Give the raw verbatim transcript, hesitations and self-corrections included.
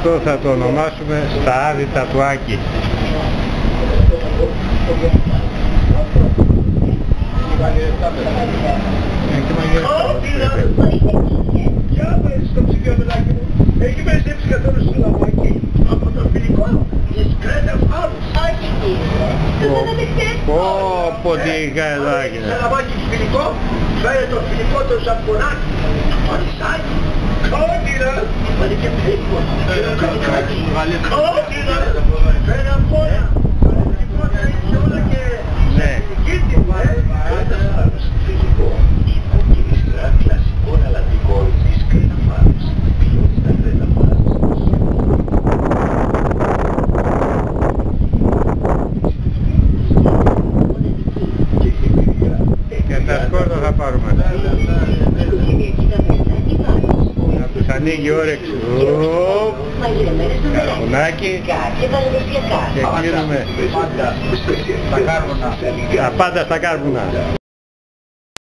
Αυτό θα το ονομάσουμε Σταάδη Τατουάκι. Έχει περισσέψει καθόλου στο λαμάκι από το φιλικό της Κρέτας Άρους. Πω πω τι είχα εδώ άγινα. Σε λαμάκι φιλικό, φέρε το φιλικό το ζαμπονάκι, μαρισάκι, κόντυρα, βάλε και πέικο, κόντυρα, φέρε απόνα, τίποτα είναι όλα και κίτι, Κρέτας Άρους φιλικό, υποκινηστρά κλασικό αλλαντικό της Κρέτας Άρους. Και τα σκόρτα θα πάρουμε. Να τους ανοίγει η όρεξη. Καρβουνάκι. Και κλείνουμε. Τα πάντα στα κάρβουνα.